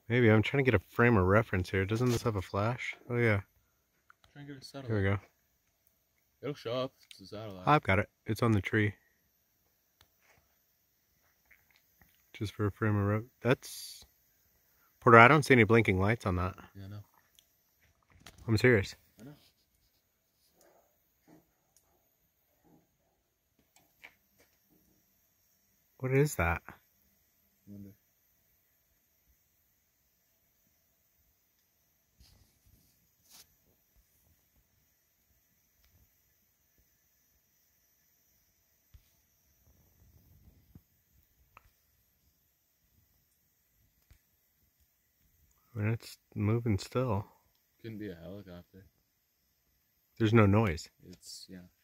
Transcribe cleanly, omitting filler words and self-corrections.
Maybe. I'm trying to get a frame of reference here. Doesn't this have a flash? Oh, yeah. Try and get a satellite. Here we go. It'll show up. It's a satellite. I've got it. It's on the tree. Just for a frame of reference. That's... Porter, I don't see any blinking lights on that. Yeah, I know. I'm serious. I know. What is that? I wonder. I mean, it's moving still. Couldn't be a helicopter. There's no noise. It's, yeah.